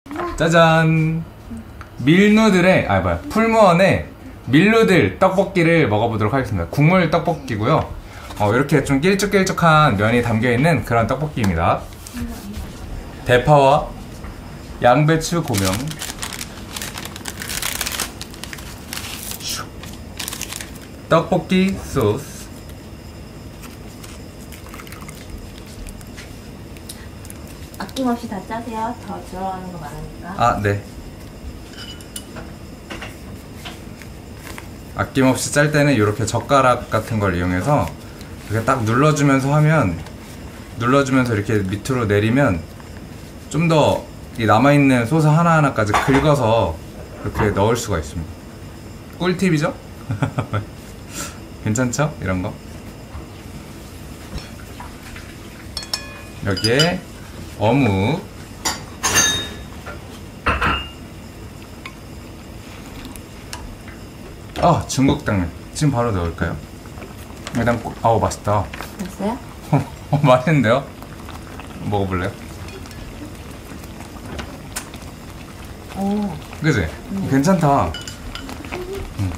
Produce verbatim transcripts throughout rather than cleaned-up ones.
짜잔! 밀누들의, 아, 뭐야, 풀무원의 밀누들 떡볶이를 먹어보도록 하겠습니다. 국물 떡볶이고요. 어, 이렇게 좀 길쭉길쭉한 면이 담겨있는 그런 떡볶이입니다. 대파와 양배추 고명, 떡볶이 소스, 아낌없이 다 짜세요. 더 들어가는 거 많으니까. 아, 네. 아낌없이 짤 때는 이렇게 젓가락 같은 걸 이용해서 이렇게 딱 눌러주면서 하면, 눌러주면서 이렇게 밑으로 내리면 좀 더 이 남아있는 소스 하나하나까지 긁어서 이렇게 넣을 수가 있습니다. 꿀팁이죠? 괜찮죠? 이런 거. 여기에 어묵, 아, 중국 당면 지금 바로 넣을까요? 일단, 아우 맛있다. 됐어요? 어, 맛있는데요? 먹어볼래요? 오. 그지? 음. 괜찮다. 음.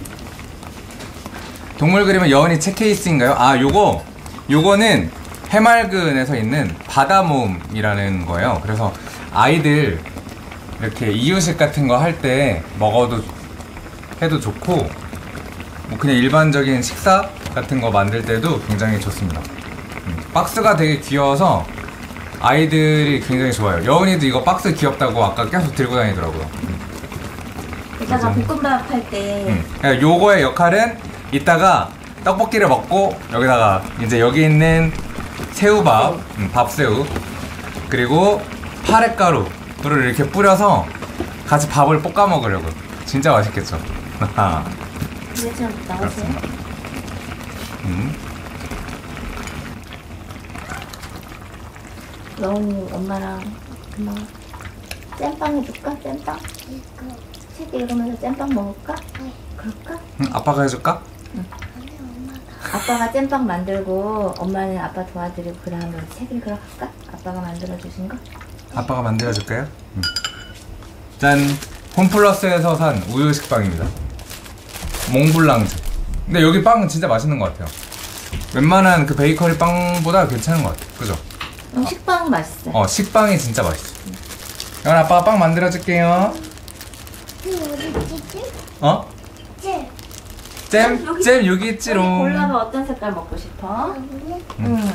동물 그림은 여운이 책 케이스인가요? 아, 요거 요거는 해맑은에서 있는 바다모음이라는 거예요. 그래서 아이들 이렇게 이유식 같은 거 할 때 먹어도 해도 좋고, 뭐 그냥 일반적인 식사 같은 거 만들 때도 굉장히 좋습니다. 음. 박스가 되게 귀여워서 아이들이 굉장히 좋아요. 여운이도 이거 박스 귀엽다고 아까 계속 들고 다니더라고요. 이따가 볶음밥 할 때 음. 요거의 역할은 이따가 떡볶이를 먹고 여기다가 이제 여기 있는 새우밥, 음, 밥새우, 그리고 파랫가루를 이렇게 뿌려서 같이 밥을 볶아 먹으려고요. 진짜 맛있겠죠? 이제 좀 나오세요. 음. 여운이 엄마랑 금방 잼빵 해줄까? 잼빵? 책 읽으면서 잼빵 먹을까? 그럴까? 응, 아빠가 해줄까? 응. 아빠가 잼빵 만들고 엄마는 아빠 도와드리고 그 다음에 책 읽으러 갈까? 아빠가 만들어주신 거? 아빠가 만들어줄까요? 응. 짠! 홈플러스에서 산 우유 식빵입니다. 몽블랑즈. 근데 여기 빵은 진짜 맛있는 것 같아요. 웬만한 그 베이커리 빵보다 괜찮은 것 같아요. 그죠? 응, 식빵 맛있어요. 어, 식빵이 진짜 맛있어. 여기 아빠가 빵 만들어줄게요. 어? 잼. 잼? 여기, 잼 여기 있지롱. 골라봐. 어떤 색깔 먹고 싶어? 응. 응.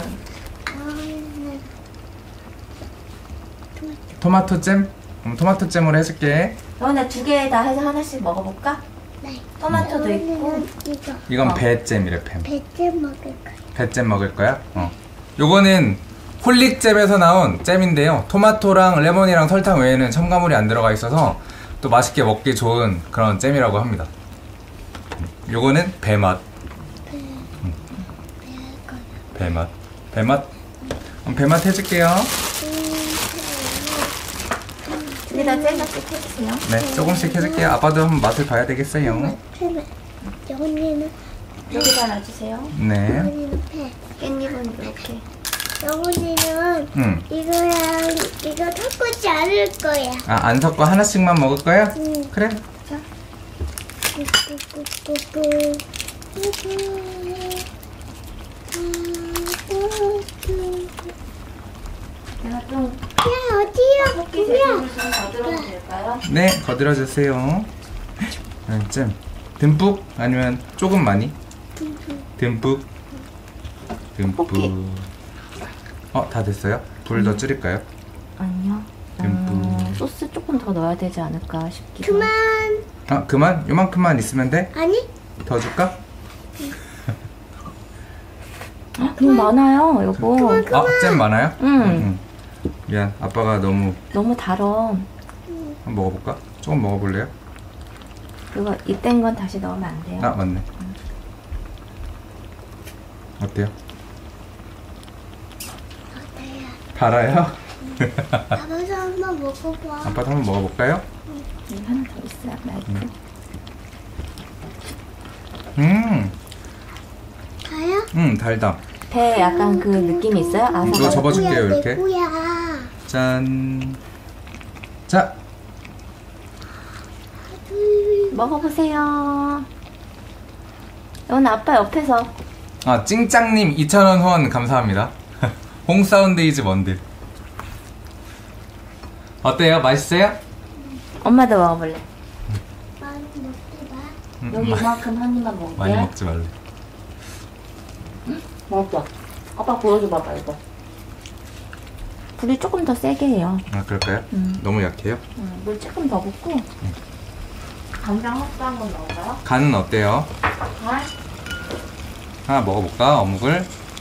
토마토 잼? 그럼 토마토 잼으로 해줄게. 여운아 두 개 다 해서 하나씩 먹어볼까? 네. 토마토도 있고. 이거. 이건 어. 배잼이래, 뱀. 배잼 먹을 거야. 배잼 먹을 거야? 어. 요거는 홀릭잼에서 나온 잼인데요. 토마토랑 레몬이랑 설탕 외에는 첨가물이 안 들어가 있어서 또 맛있게 먹기 좋은 그런 잼이라고 합니다. 요거는 배맛. 음. 배맛. 배맛. 그럼 배맛 해줄게요. 두 개 다 잼같이 해주세요. 네, 조금씩 해줄게요. 아빠도 한번 맛을 봐야 되겠어요. 팬. 영훈이는 여기다 놔주세요. 네. 영훈이는 팬. 깻잎은 이렇게. 영훈이는 응. 이거랑 이거 섞지 않을 거야. 아, 안 섞고 하나씩만 먹을 거야? 응. 그래. 자. 꾸꾸꾸꾸꾸. 내가 좀 야, 어디야? 떡볶이 재료를 좀 더 들어도 될까요? 네, 거들어주세요. 네, 잼. 듬뿍? 아니면 조금 많이? 듬뿍. 듬뿍. 떡볶이. 어, 다 됐어요? 불 더 줄일까요? 아니요. 음, 소스 조금 더 넣어야 되지 않을까 싶기도. 그만. 아, 그만? 요만큼만 있으면 돼? 아니? 더 줄까? 음, 많아요, 여보. 아, 잼 많아요? 응. 응. 미안, 아빠가 너무. 너무 달어. 한번 먹어볼까? 조금 먹어볼래요? 그거 이땐 건 다시 넣으면 안 돼요. 아, 맞네. 어때요? 달아요? 아빠도 한번 먹어봐. 아빠도 한번 먹어볼까요? 네, 하나 더 있어요, 마이크. 음, 가요? 음, 달다. 배 약간 그 느낌이 있어요? 이거 아삭아삭. 접어줄게요, 내 이렇게. 거야. 짠. 자, 먹어보세요. 오늘 아빠 옆에서. 아, 찡짱님 이천 원 후원 감사합니다. 홍사운데이즈 원들. 어때요? 맛있어요? 엄마도 먹어볼래. 많이 먹지 마. 음, 여기 마- 이만큼 한 입만 먹을게. 많이 먹지 말래. 맛있어. 아빠 보여줘봐봐 이거. 불이 조금 더 세게 해요. 아, 그럴까요? 음. 너무 약해요? 음, 물 조금 더 붓고. 간장 핫도 한번 넣어봐요. 간은 어때요? 간? 하나 먹어볼까? 어묵을.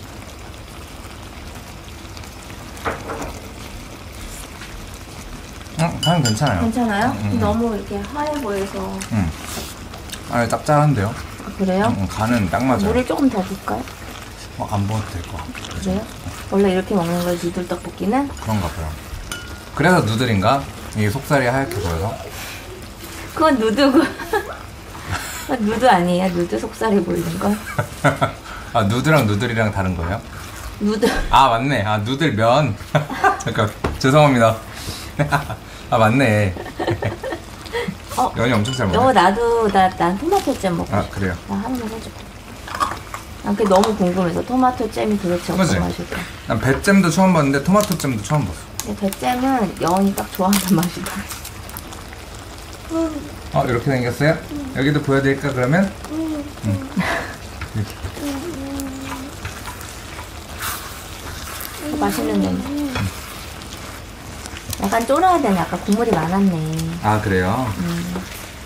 어, 간 괜찮아요. 괜찮아요? 음, 음. 너무 이렇게 하얘 보여서. 음. 아, 짭짤한데요? 아, 그래요? 음, 간은 딱 맞아요. 물을 조금 더 붓을까요? 어, 안 먹어도 될 것 같아요. 그래요? 원래 이렇게 먹는 거예요, 누들 떡볶이는? 그런가 봐요. 그래서 누들인가? 이게 속살이 하얗게 보여서? 그건 누드고. 누드 아니에요? 누드 속살이 보이는 걸? 아, 누드랑 누들이랑 다른 거예요? 누드. 아, 맞네. 아, 누들 면. 잠깐, 죄송합니다. 아, 맞네. 어, 면이 엄청 잘 이거 먹네. 나도, 나, 난 토마토 잼 먹고 아, 싶어. 그래요. 나 하나만 해줄게. 난 그게 너무 궁금해서 토마토 잼이 도대체 어떤 그치? 맛일까? 난 배잼도 처음 봤는데 토마토잼도 처음 봤어. 근데 배잼은 여운이 딱 좋아하는 맛이다. 응. 어, 이렇게 생겼어요? 여기도 보여드릴까, 그러면? 응. 응. 어, 맛있는 냄새. 약간 쫄아야 되네. 아까 국물이 많았네. 아, 그래요? 음.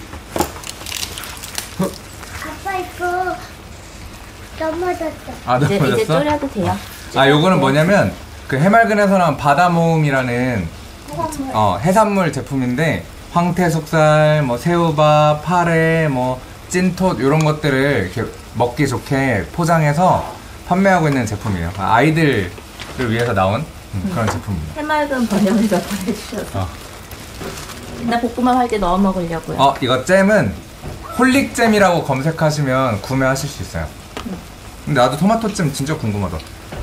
아빠 이거 넘어졌어. 아, 이제, 이제 넘어졌어? 졸여도 돼요. 아, 요거는 뭐냐면, 그 해맑은에서 나온 바다모음이라는 어, 해산물 제품인데, 황태 속살, 뭐 새우밥, 파래, 뭐 찐톳 이런 것들을 이렇게 먹기 좋게 포장해서 판매하고 있는 제품이에요. 아, 아이들을 위해서 나온 음, 그런 제품입니다. 해맑은 번역에서 보내주셔서. 어. 나 볶음밥 할 때 넣어 먹으려고요. 어, 이거 잼은 홀릭잼이라고 검색하시면 구매하실 수 있어요. 근데 나도 토마토잼 진짜 궁금하다.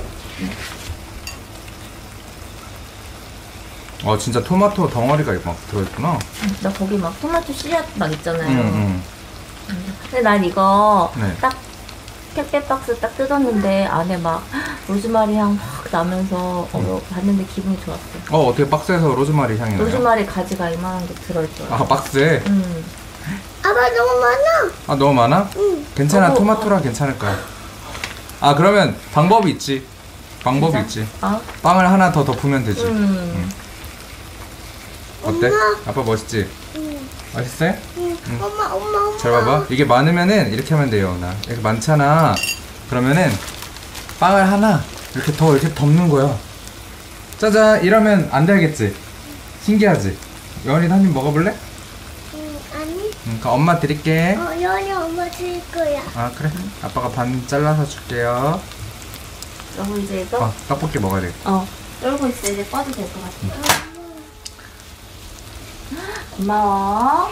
어, 진짜 토마토 덩어리가 막 들어있구나. 나 거기 막 토마토 씨앗 막 있잖아요. 음, 근데 난 이거 네. 딱 택배 박스 딱 뜯었는데 안에 막 로즈마리 향 확 나면서 어, 봤는데 기분이 좋았어요. 어, 어떻게 박스에서 로즈마리 향이 나요? 로즈마리 가지가 이만한 게 들어있더라고요. 아, 박스에? 음. 아빠 너무 많아. 아, 너무 많아? 응. 괜찮아, 어, 토마토라 괜찮을 거야. 아, 그러면 방법이 있지. 방법이 진짜? 있지. 아, 빵을 하나 더 덮으면 되지. 음. 어때? 엄마. 아빠 멋있지? 응. 맛있어요? 응. 엄마 엄마 엄마. 잘 봐봐. 이게 많으면은 이렇게 하면 돼요. 나 이렇게 많잖아. 그러면은 빵을 하나 이렇게 더 이렇게 덮는 거야. 짜잔. 이러면 안 되겠지? 신기하지? 여원이도 한 입 먹어볼래? 응. 아니. 응, 그럼 엄마 드릴게. 어 연이 엄마 줄 거야. 아, 그래? 아빠가 반 잘라서 줄게요. 그리고 이제 이거 어, 떡볶이 먹어야 돼. 어 쫄고 있어. 이제 꺼도 될 것 같아. 고마워.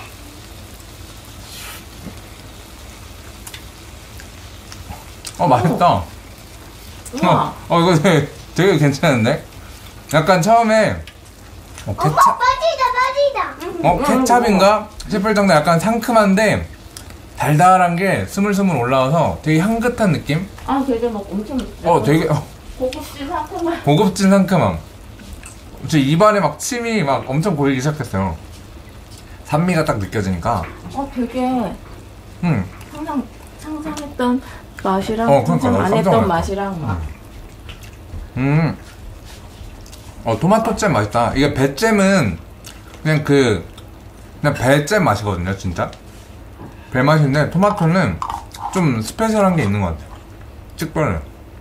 어, 맛있다. 우와. 어, 어, 이거 되게, 되게 괜찮은데? 약간 처음에 어, 엄마 케찹, 빠지다 빠지다. 어, 케찹인가 싶을 정도 약간 상큼한데 달달한 게 스물스물 올라와서 되게 향긋한 느낌? 아 되게 막 엄청 어, 되게 어, 고급진 상큼한. 고급진 상큼함. 제 입안에 막 침이 막 엄청 고이기 시작했어요. 산미가 딱 느껴지니까. 어 되게 음, 상상 상상했던 맛이랑 어, 그러니까 상상 나도 안 깜짝 했던 놀랐어. 맛이랑 막. 음. 어, 토마토잼 맛있다. 이게 배잼은 그냥 그 그냥 배잼 맛이거든요, 진짜. 배 맛인데 토마토는 좀 스페셜한 게 있는 것 같아요. 특별해.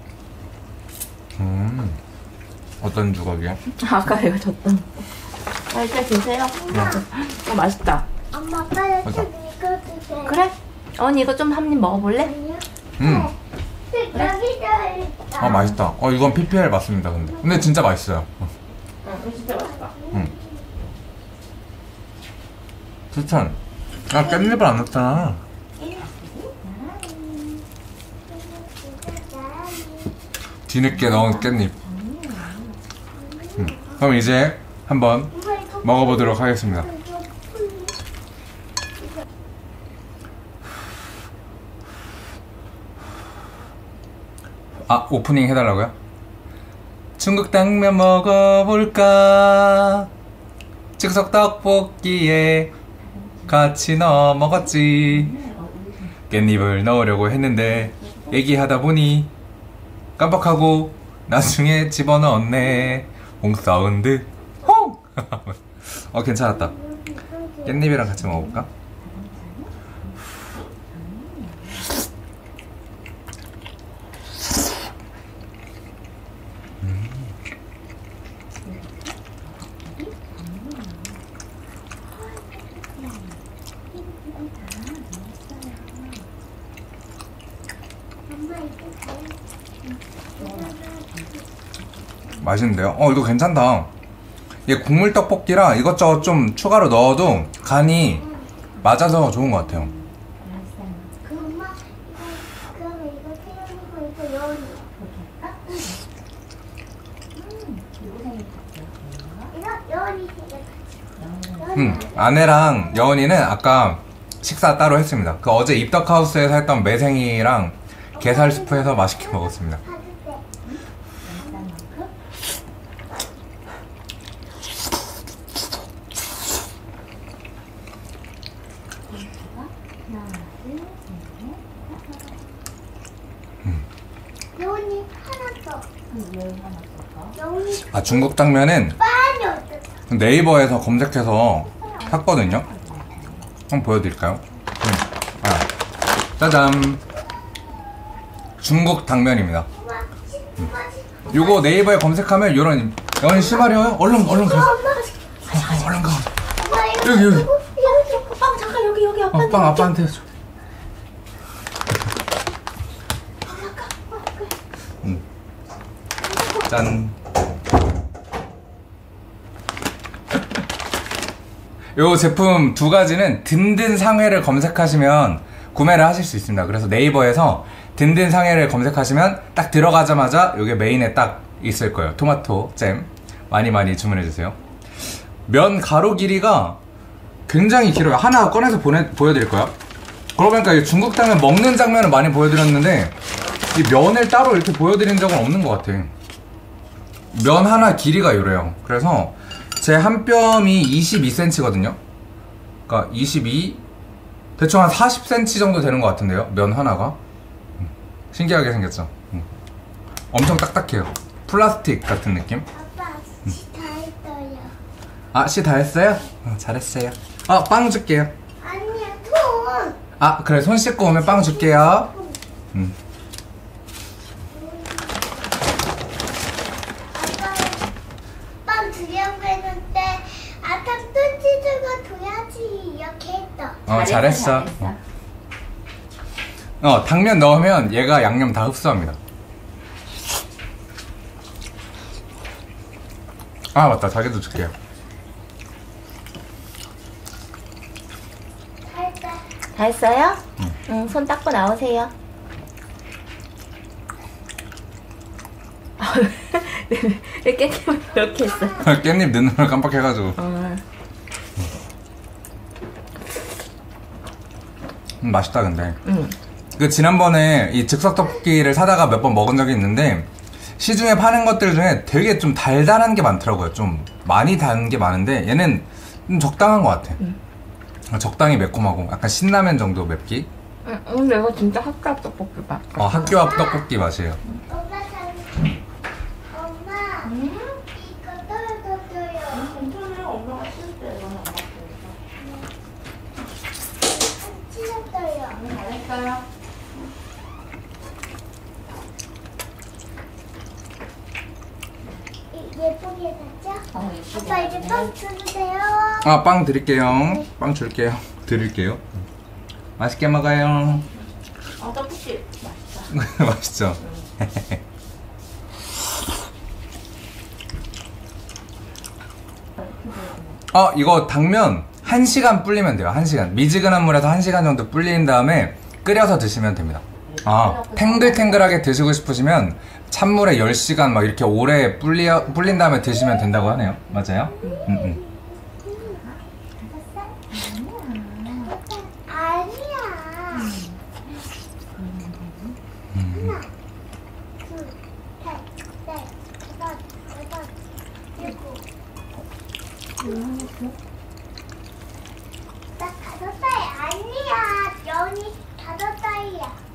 음. 어떤 주걱이야? 아까 이거 줬던. 아 이제 드세요. 어 맛있다. 엄마 아빠 맞아. 좀 이거 주세요. 그래? 언니 이거 좀 한 입 먹어볼래? 아니요. 음. 여기다 있다. 아, 맛있다. 어, 이건 피피엘 맞습니다, 근데. 근데 진짜 맛있어요. 어. 응, 진짜 맛있다. 음. 추천. 아, 깻잎을 안 넣었잖아. 뒤늦게 넣은 깻잎. 음. 그럼 이제 한번 먹어보도록 하겠습니다. 아, 오프닝 해달라고요? 중국 당면 먹어볼까? 즉석 떡볶이에 같이 넣어 먹었지. 깻잎을 넣으려고 했는데 얘기하다 보니 깜빡하고 나중에 집어넣었네. 홍사운드 홍! 어, 괜찮았다. 깻잎이랑 같이 먹어볼까? 엄마 이거 잘. 맛있는데요? 어, 이거 괜찮다. 이게 국물 떡볶이라 이것저것 좀 추가로 넣어도 간이 맞아서 좋은 것 같아요. 그 엄마 이거 그러면 이거 태연이고 이거 여운이. 이거 여운이 되게. 음, 아내랑 여은이는 아까 식사 따로 했습니다. 그 어제 입덕하우스에서 했던 매생이랑 게살 스프 해서 맛있게 먹었습니다. 여운이 하나 더. 여운이 아, 중국 당면은 많이 얻었어. 네이버에서 검색해서 샀거든요. 한번 보여드릴까요? 음. 아, 짜잔. 중국 당면입니다. 엄마 음. 요거 네이버에 검색하면 요런 여은 씨발이요? 얼른 얼른 가. 엄마가 시켜. 어, 얼른 가. 엄마 이거 여기 여기. 이거 이거 빵 잠깐 여기 여기 어, 아빠한테. 빵 아빠한테 줘. 음. 짠. 요 제품 두 가지는 든든 상회를 검색하시면 구매를 하실 수 있습니다. 그래서 네이버에서 든든 상회를 검색하시면 딱 들어가자마자 요게 메인에 딱 있을 거예요. 토마토 잼 많이 많이 주문해주세요. 면 가로 길이가 굉장히 길어요. 하나 꺼내서 보내, 보여드릴까요? 그러고 보니까 이 중국 당면 먹는 장면은 많이 보여드렸는데 이 면을 따로 이렇게 보여드린 적은 없는 것 같아. 면 하나 길이가 이래요. 그래서 제 한 뼘이 이십이 센티미터거든요. 그러니까 이십이, 대충 한 사십 센티미터 정도 되는 것 같은데요. 면 하나가. 음, 신기하게 생겼죠. 음. 엄청 딱딱해요. 플라스틱 같은 느낌. 아빠 다 했어요. 아, 씨 다 했어요? 어, 잘했어요. 아, 빵 줄게요. 아니야 돈. 아, 그래, 손 씻고 오면 빵 줄게요. 음. 빵 주려고 했는데 아까 뚜지주가 둬야지 이렇게 했어. 어, 잘했어. 잘했어. 어, 당면 넣으면 얘가 양념 다 흡수합니다. 아, 맞다. 자기도 줄게요. 살짝. 다 했어요? 응, 손 닦고 나오세요. 왜 깻잎을 이렇게 했어? 깻잎 넣는 걸 깜빡해가지고. 어, 음, 맛있다, 근데. 응. 그, 지난번에 이 즉석 떡볶이를 사다가 몇 번 먹은 적이 있는데, 시중에 파는 것들 중에 되게 좀 달달한 게 많더라고요. 좀 많이 단 게 많은데, 얘는 좀 적당한 것 같아. 응. 적당히 매콤하고, 약간 신라면 정도 맵기? 응, 근데 이거 진짜 학교 떡볶이 맛. 어, 학교 앞 떡볶이 맛이에요. 엄마 잘. 엄마. 이거 떨어져요. 괜찮아요. 엄마가 쓸 때. 찢었어요. 잘했어요. 이- 예쁘게 됐죠? 어, 예쁘게 아빠 이제 됐네. 빵 주세요. 아, 빵 드릴게요. 빵 줄게요. 드릴게요. 맛있게 먹어요. 어, 떡볶이 맛있다. 맛있죠? 어, 이거 당면 한 시간 불리면 돼요. 한 시간. 미지근한 물에서 한 시간 정도 불린 다음에 끓여서 드시면 됩니다. 아, 탱글탱글하게 드시고 싶으시면 찬물에 열 시간 막 이렇게 오래 불리, 불린 다음에 드시면 된다고 하네요. 맞아요? 음, 음. 아니야. 하나, 둘,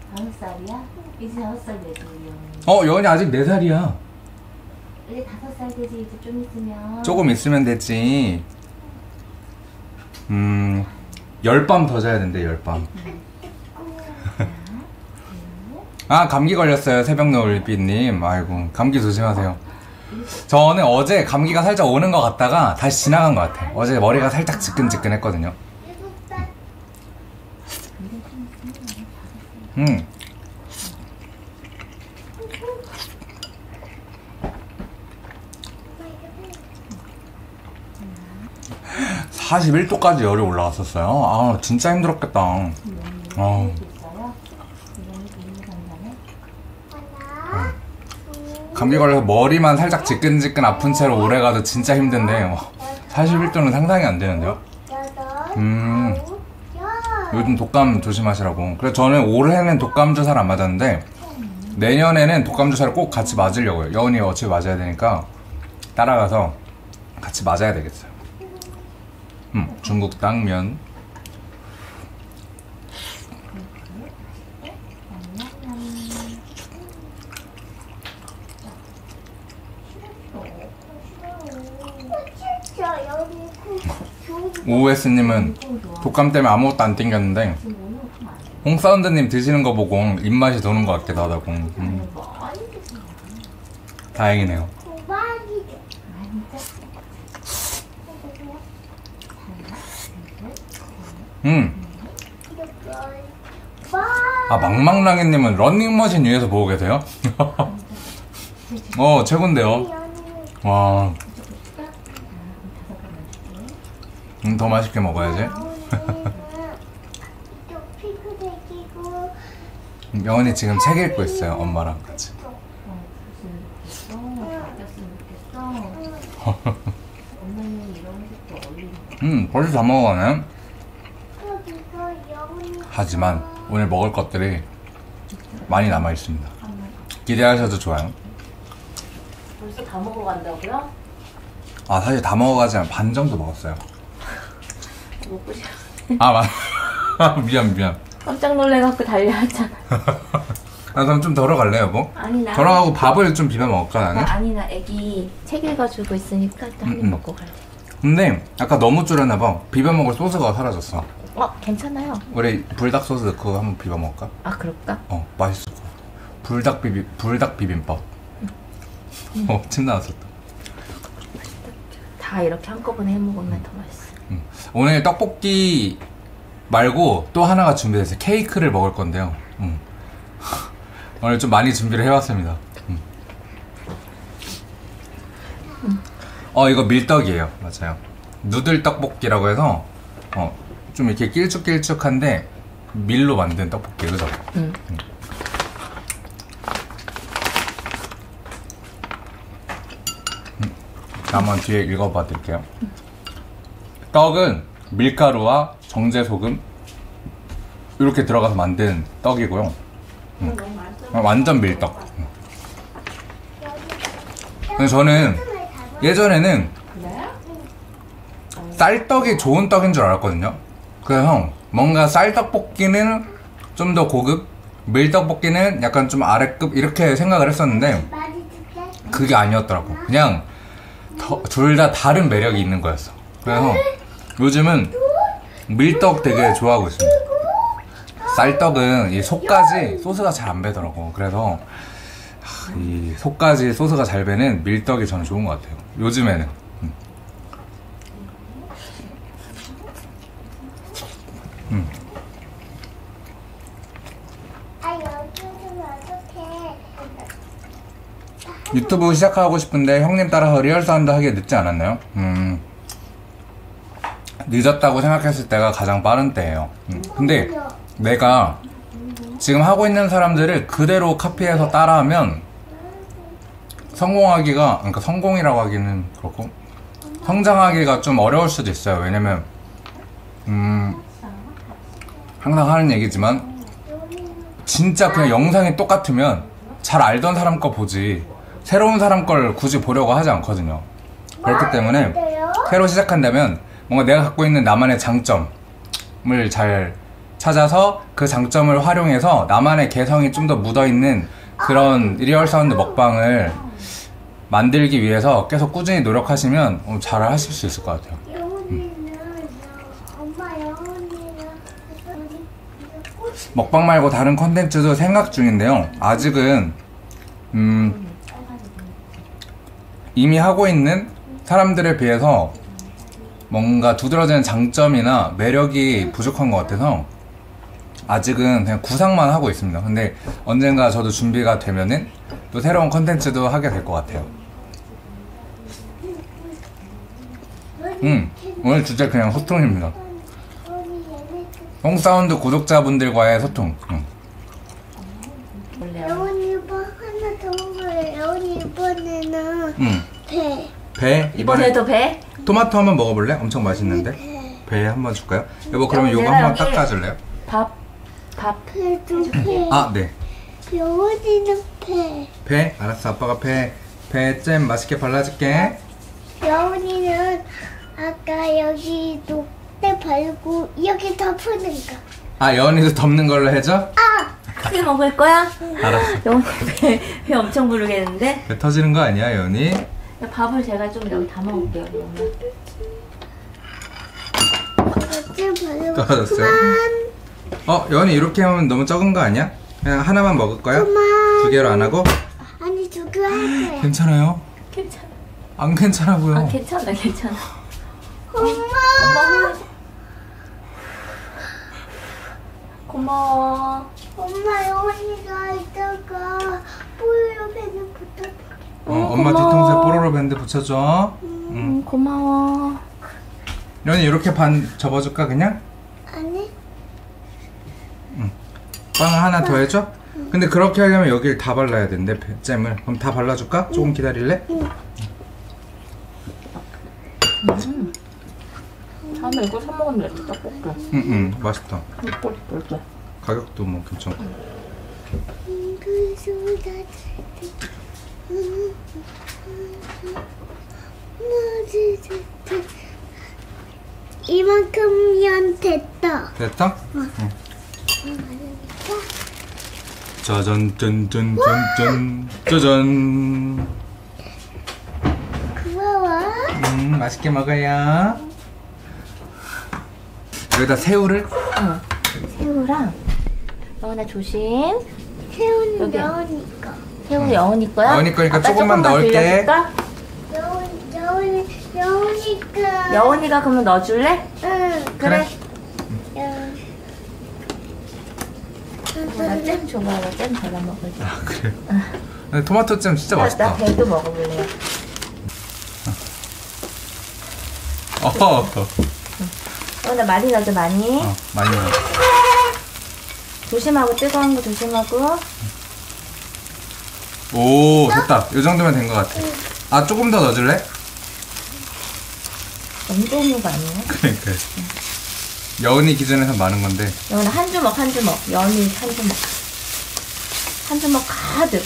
다섯 살이야? 이제 다섯 살 되지 우리 영훈이. 어, 여은이 아직 네 살이야. 이제 다섯 살 되지 이제 좀 있으면. 조금 있으면 됐지. 음, 열 밤 더 자야 된대, 열 밤. 아, 감기 걸렸어요, 새벽 노을빛님. 아이고, 감기 조심하세요. 저는 어제 감기가 살짝 오는 것 같다가 다시 지나간 것 같아요. 어제 머리가 살짝 지끈지끈 했거든요. 일곱 살. 음. 사십일 도까지 열이 올라갔었어요. 아, 진짜 힘들었겠다. 아. 있어요? 이거는 비밀 상담에. 하나. 감기 걸려서 머리만 살짝 지끈지끈 아픈 채로 오래 가도 진짜 힘든데 어, 사십일 도는 상상이 안 되는데요. 여덟. 음. 아홉. 열. 요즘 독감 조심하시라고. 그래서 저는 올해는 독감 주사를 안 맞았는데 내년에는 독감 주사를 꼭 같이 맞으려고요. 여운이 어차피 맞아야 되니까 따라가서 같이 맞아야 되겠어요. 음, 중국 당면. 진짜 여기 그 좋은 오에스님은 독감 때문에 아무것도 안 땡겼는데 홍사운드님 드시는 거 보고 입맛이 도는 것 같기도 하다고. 음, 다행이네요. 고박이죠. 음. 와. 아, 망망랑이님은 런닝머신 위에서 보고 계세요? 어, 최곤데요. 와, 음, 더 맛있게 먹어야지. 이쪽 핑크색이고. 영원이 지금 책 읽고 있어요, 엄마랑 같이. 엄마는 이런 것도 어울리는 음, 벌써 다 먹어가네. 여기서 여운이. 하지만 오늘 먹을 것들이 많이 남아 있습니다. 기대하셔도 좋아요. 벌써 다 먹어간다고요? 아, 사실 다 먹어가지만 반 정도 먹었어요. 먹고 싶어. 아, 맞. 미안, 미안. 깜짝 놀래갖고 달려왔잖아. 아, 그럼 좀 덜어갈래, 여보? 아니 나. 덜어가고 밥을 좀 비벼 먹을까, 나는? 나 아니 나 애기 책 읽어주고 있으니까 일단 음, 한입 음. 먹고 갈래. 근데 아까 너무 줄였나봐. 비벼 먹을 소스가 사라졌어. 어 괜찮아요. 우리 불닭 소스 넣고 한번 비벼 먹을까? 아 그럴까? 어, 맛있을 것 같아. 불닭 비빔, 불닭 비빔밥. 어, 침 나왔었다. 다 이렇게 한꺼번에 해먹으면 더 맛있어. 음. 오늘 떡볶이 말고 또 하나가 준비됐어요. 케이크를 먹을 건데요. 음. 오늘 좀 많이 준비를 해왔습니다. 음. 어, 이거 밀떡이에요. 맞아요. 누들 떡볶이라고 해서 어, 좀 이렇게 길쭉길쭉한데 밀로 만든 떡볶이, 그죠? 응. 음. 음. 한번 뒤에 읽어봐 드릴게요. 떡은 밀가루와 정제소금 이렇게 들어가서 만든 떡이고요. 음. 아, 완전 밀떡. 음. 근데 저는 예전에는 쌀떡이 좋은 떡인 줄 알았거든요. 그래서 뭔가 쌀떡볶이는 좀 더 고급, 밀떡볶이는 약간 좀 아래급 이렇게 생각을 했었는데 많이 줄게. 그게 아니었더라고. 그냥 둘 다 다른 매력이 있는 거였어. 그래서 요즘은 밀떡 되게 좋아하고 있습니다. 쌀떡은 이 속까지 소스가 잘 안 배더라고. 그래서 하, 이 속까지 소스가 잘 배는 밀떡이 저는 좋은 것 같아요. 요즘에는. 음. 음. 아 여기 좀 어떡해. 유튜브 시작하고 싶은데 형님 따라서 리얼 사운드 하기에 늦지 않았나요? 음. 늦었다고 생각했을 때가 가장 빠른 때예요. 음. 근데 내가 지금 하고 있는 사람들을 그대로 카피해서 따라하면 성공하기가, 그러니까 성공이라고 하기는 그렇고 성장하기가 좀 어려울 수도 있어요. 왜냐면 음, 항상 하는 얘기지만 진짜 그냥 영상이 똑같으면 잘 알던 사람 거 보지 새로운 사람 걸 굳이 보려고 하지 않거든요. 그렇기 때문에 새로 시작한다면 뭔가 내가 갖고 있는 나만의 장점을 잘 찾아서 그 장점을 활용해서 나만의 개성이 좀 더 묻어있는 그런 리얼 사운드 먹방을 만들기 위해서 계속 꾸준히 노력하시면 어, 잘 하실 수 있을 것 같아요. 영훈이는 엄마 영훈이는 먹방 말고 다른 컨텐츠도 생각 중인데요. 아직은 음, 이미 하고 있는 사람들에 비해서 뭔가 두드러지는 장점이나 매력이 부족한 것 같아서 아직은 그냥 구상만 하고 있습니다. 근데 언젠가 저도 준비가 되면은 또 새로운 컨텐츠도 하게 될 것 같아요. 음, 오늘 주제 그냥 소통입니다. 홍사운드 구독자분들과의 소통. 음. 영훈이 이번 하나 더 먹어요. 영훈이 이번에는 음. 배. 배? 이번에도 배? 토마토 한번 먹어볼래? 엄청 맛있는데? 배. 배 한번 줄까요? 여보 그러면 여보, 요거 내가 한번 여기- 닦아줄래요? 밥, 밥. 배도 배. 아 네. 영훈이는 배. 배? 알았어 아빠가 배 배 잼 맛있게 발라줄게. 영훈이는 아까 여기 녹대 발고 여기 덮는 거. 아 여은이도 덮는 걸로 해줘? 아! 크게 먹을 거야? 알았어. 영훈이 배, 배 엄청 부르겠는데? 배 터지는 거 아니야 여은이? 밥을 제가 좀 여기 담아 먹을게요. 그러면. 어째 발고 떨어졌어요? 그만. 어 여은이 이렇게 하면 너무 적은 거 아니야? 그냥 하나만 먹을 거야? 그만. 두 개로 안 하고? 아니 두 개 할 거야. 괜찮아요? 괜찮아. 안 괜찮아고요. 아, 괜찮아, 괜찮아. 엄마. 고마워. 엄마 영훈이가 이따가 뽀요요 배는 붙어. 어, 엄마 뒤통수에 뽀로로 밴드 붙여줘. 응. 음, 고마워. 여은이 이렇게 반 접어줄까 그냥? 아니. 빵을 하나 더 해줘? 근데 그렇게 하려면 여기를 다 발라야 된대 배- 잼을. 그럼 다 발라줄까? 조금 기다릴래? 다음에 이거 사 먹으면 되겠다, 떡볶이. 응응 맛있다. 먹고 싶을 때. 가격도 뭐 괜찮고. 그 소다. 이만큼면 됐다. 됐다? 응. 짜잔 짠짠짠짠 짜잔. 고마워. 음 맛있게 먹어요. 여기다 새우를 응. 새우랑, 영훈아 조심. 새우는 여기. 여우니까. 새우 여운이 거야? 여운이 거니까 아빠 조금만 넣을게. 여우 빌려줄까? 여우 여우니까. 여운이가 그러면 넣어줄래? 응. 그래. 여우. 나잼 줘봐. 나잼 발라 먹을게. 아 그래. 근데 토마토 잼 진짜 나, 맛있다. 나 배도 먹어볼래요. 어허. 여운아 많이 넣어줘, 많이. 어 많이 넣어. 조심하고, 뜨거운 거 조심하고. 오 됐다. 이 정도면 된 것 같아. 아 조금 더 넣어줄래? 너무 좋은 거 아니에요? 그러니까 여운이 기준에서 많은 건데. 여운아 한 주먹, 한 주먹. 여운이 한 주먹. 한 주먹 가득.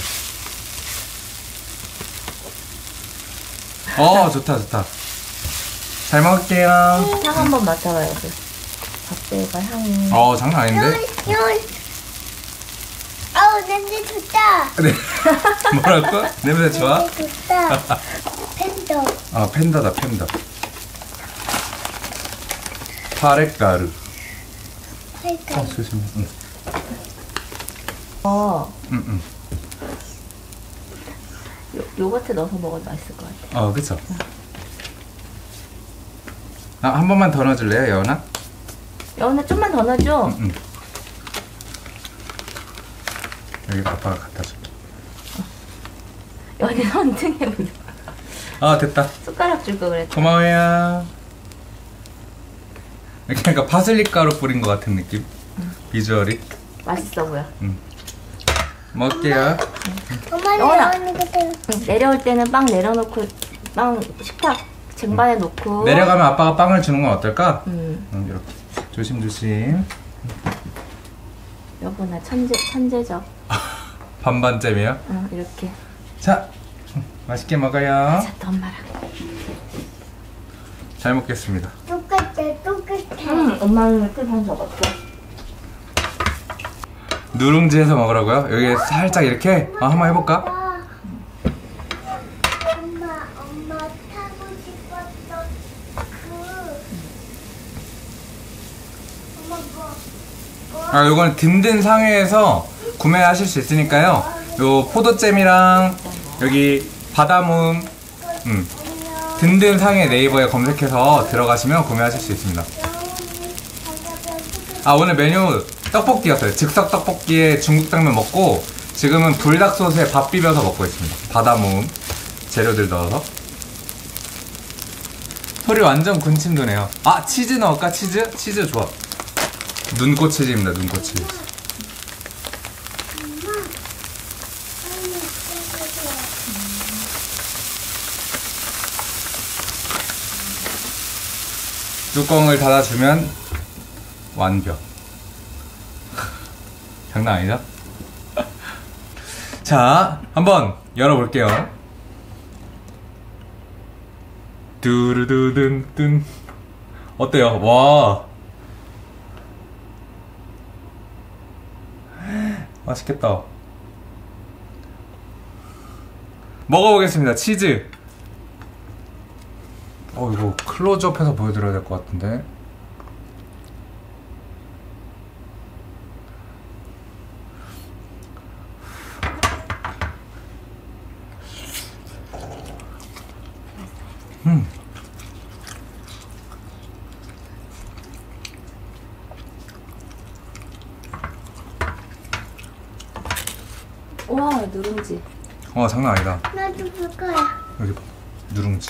어 좋다 좋다. 잘 먹을게요. 향 한번 맡아봐요, 여기. 밥대가 향이. 어 장난 아닌데? 여우. 아우 냄새 좋다. 네. 뭐라고? 냄새 좋아? 냄새 좋다. 팬더. 아 팬더다 팬더. 파레가루. 팬더. 어 조심해. 응. 어, 응, 응. 요, 요거트 넣어서 먹어도 맛있을 것 같아. 어 그쵸. 아, 한 번만 더 넣어줄래요 여운아? 여운아 좀만 더 넣어줘. 응, 응. 여기 아빠가 갖다 줄게. 여운이 손등에 묻어. 아 됐다. 숟가락 줄 거 그랬다. 고마워요. 그러니까 파슬리 가루 뿌린 것 같은 느낌. 비주얼이. 맛있어 보여. 먹을게요. 엄마는 여운아. 여우니까 또. 응, 내려올 때는 빵 내려놓고, 빵 식탁 쟁반에 놓고. 내려가면 아빠가 빵을 주는 건 어떨까? 음, 응, 이렇게 조심조심. 여보 나 천재, 천재적. 반반잼이요. 응, 이렇게. 자, 맛있게 먹어요. 자, 또 엄마랑. 잘 먹겠습니다. 똑같아 똑같아. 응, 엄마는 이렇게 반 적었어. 누룽지에서 먹으라고요? 여기 살짝 이렇게? 아, 한번 해볼까? 아, 엄마, 엄마 타고 싶었던 그 엄마 뭐, 뭐? 아, 요거는 든든 상회에서 구매하실 수 있으니까요. 요 포도잼이랑 여기 바다모음, 음, 든든 상회 네이버에 검색해서 들어가시면 구매하실 수 있습니다. 아, 오늘 메뉴 떡볶이였어요. 즉석 떡볶이에 중국 당면 먹고 지금은 불닭 소스에 밥 비벼서 먹고 있습니다. 바다모음 재료들 넣어서. 소리 완전 군침 도네요. 아, 치즈 넣을까? 치즈? 치즈 좋아. 눈꽃 치즈입니다. 눈꽃 치즈. 뚜껑을 닫아주면 완벽. 장난 아니죠? 자, 한번 열어볼게요. 뚜르두둔. 어때요? 와, 맛있겠다. 먹어보겠습니다. 치즈. 어, 이거 클로즈업해서 보여드려야 될 것 같은데. 음. 와, 누룽지. 어, 장난 아니다. 나도 볼 거야. 여기 봐. 누룽지.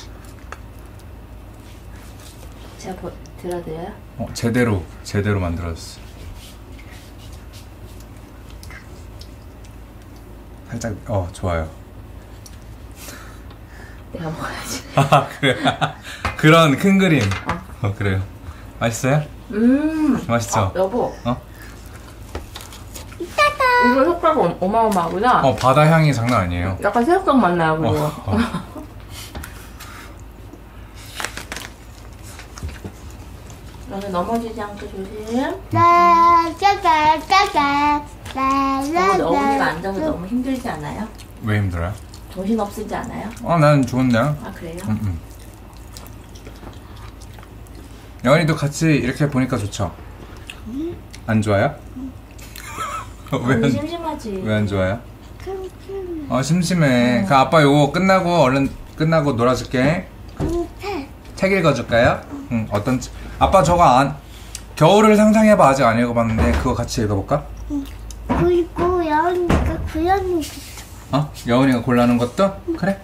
제가 보, 들어드려요? 어, 제대로 제대로 만들어졌어. 살짝 어 좋아요. 내가 먹어야지. 아, 그래. 그런 큰 그림. 어, 그래요. 맛있어요? 음. 맛있죠? 아, 여보. 어? 이거 효과가 어- 어마어마하구나. 어, 바다 향이 장난 아니에요. 약간 새우깡 맛 나요, 그리고. 어, 어. 너는 넘어지지 않게 조심. 짜자자자자자. 너무 너무가 앉아서 너무 힘들지 않아요? 왜 힘들어요? 정신 없으지 않아요? 어, 난 좋은데요. 아, 그래요? 음, 음. 여은이도 같이 이렇게 보니까 좋죠? 안 좋아요? 왜 너무 안, 심심하지. 왜 안 좋아요? 어, 심심해. 그 아빠 요거 끝나고 얼른 끝나고 놀아줄게. 책 읽어줄까요? 응, 어떤 책? 아빠 저거 안 겨울을 상상해봐 아직 안 읽어봤는데 그거 같이 읽어볼까? 그리고 여운이가 구현이 어? 여운이가 골라놓은 것도? 그래?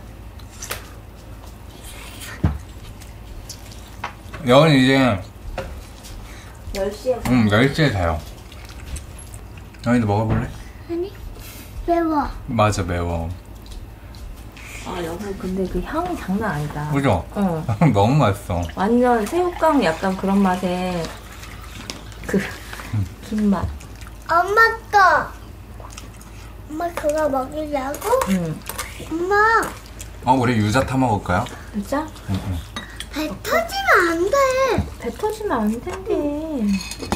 여운이 이제 열 시에 응, 열 시에 자요. 여운이도 먹어볼래? 아니 매워. 맞아, 매워. 아, 여보, 근데 그 향이 장난 아니다. 그죠? 어. 너무 맛있어. 완전 새우깡 약간 그런 맛에 그 김맛. 엄마 거. 엄마 그거 먹으려고? 응. 엄마 어, 우리 유자 타 먹을까요? 진짜? 응, 응. 배 터지면 안 돼. 배 터지면 안 된대.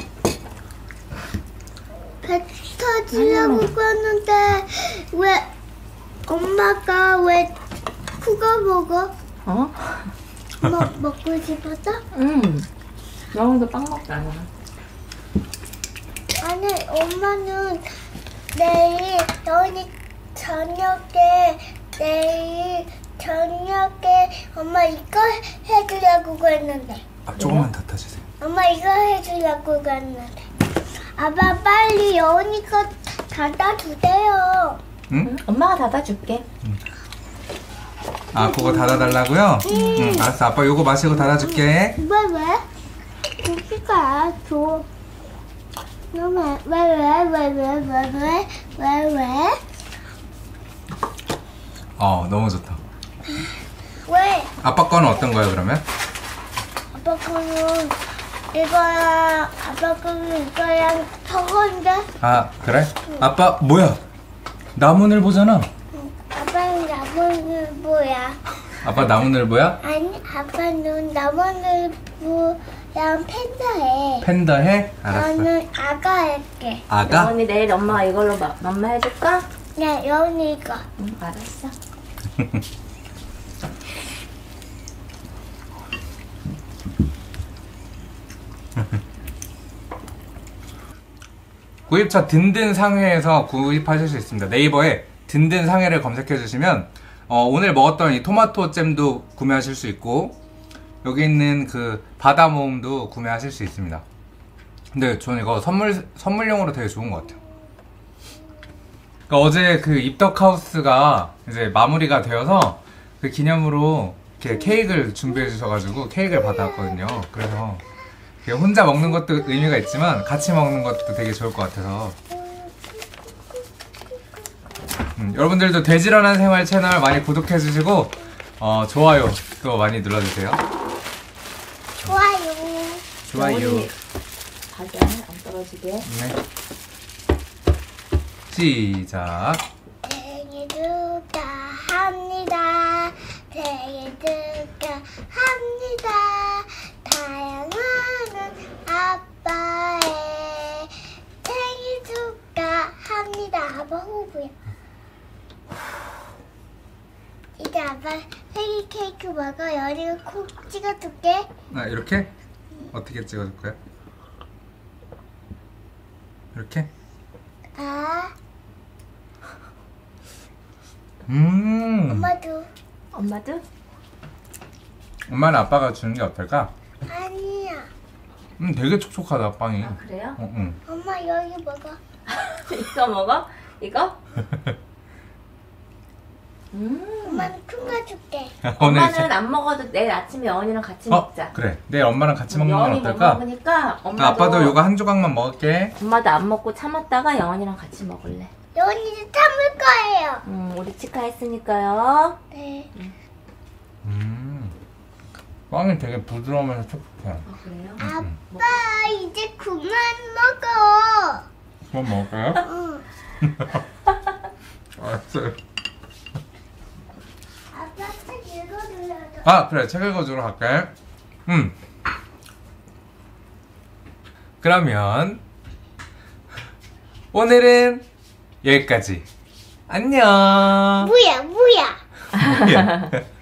배 터지려고 그러는데 왜 엄마가 왜 그거 먹어? 어? 뭐 먹고 싶어서? 응. 영훈도 빵 먹잖아. 아니 엄마는 내일 여운이 저녁에 내일 저녁에 엄마 이거 해주려고 그랬는데 아, 조금만 더 타주세요. 엄마 이거 해주려고 그랬는데 아빠 빨리 여운이 거 갖다 주세요. 응? 엄마가 닫아줄게. 아, 그거 닫아달라고요? 응, 알았어. 아빠 요거 마시고 닫아줄게. 왜 왜? 고기가 줘. 왜왜왜왜왜왜왜왜 왜, 왜? 어, 너무 좋다. 왜? 아빠 거는 어떤 거예요, 그러면? 아빠 거는 이거랑 아빠 거는 이거랑 저건데 아, 그래? 아빠, 뭐야? 나무늘보잖아. 아빠는 나무늘보야. 아빠 나무늘보야? 아니 아빠는 나무늘보 난 팬더 해. 팬더 해? 알았어. 나는 아가 할게. 아가? 여운이 내일 엄마가 이걸로 마, 맘마 해줄까? 야, 여운이 이거. 응, 알았어. 구입처 든든 상회에서 구입하실 수 있습니다. 네이버에 든든 상회를 검색해 주시면 어, 오늘 먹었던 이 토마토 잼도 구매하실 수 있고 여기 있는 그 바다 모음도 구매하실 수 있습니다. 근데 저는 이거 선물 선물용으로 되게 좋은 것 같아요. 그러니까 어제 그 입덕하우스가 이제 마무리가 되어서 그 기념으로 이렇게 케이크를 준비해 주셔가지고 케이크를 받았거든요. 그래서 혼자 먹는 것도 의미가 있지만 같이 먹는 것도 되게 좋을 것 같아서 음, 여러분들도 돼지런한 생활 채널 많이 구독해 주시고 어, 좋아요 또 많이 눌러주세요. 좋아요. 좋아요. 여운이 바지 안 떨어지게. 네. 시작. 생일 축하합니다. 생일 축하합니다. 사랑하는 아빠의 생일 축하합니다. 아빠 호구야. 이제 아빠 생일 케이크 먹어. 여리가 콕 찍어줄게. 아, 이렇게? 어떻게 찍어줄 거야? 이렇게? 아, 음. 엄마도. 엄마도? 엄마는 아빠가 주는 게 어떨까? 아니야. 음, 되게 촉촉하다 빵이. 아, 그래요? 어, 응. 엄마 여기 먹어. 이거 먹어? 이거? 음. 엄마는 큰 거 줄게. 오늘 엄마는 제- 안 먹어도 내일 아침에 여운이랑 같이 어, 먹자. 그래. 내일 엄마랑 같이 먹는 건 여운이 못 어떨까? 먹으니까 엄마도 아, 아빠도 요거 한 조각만 먹을게. 엄마도 안 먹고 참았다가 영원이랑 같이 먹을래. 여운이도 참을 거예요. 음, 우리 치카했으니까요. 네. 음. 빵이 되게 부드러우면서 촉촉해. 아, 그래요? 아빠 이제 그만 먹어. 그럼 먹을까요? 응. 알았어요. 아빠 책 읽어주려줘. 아, 그래. 책 읽어주러 갈게. 음. 그러면 오늘은 여기까지. 안녕. 뭐야 뭐야. 뭐야?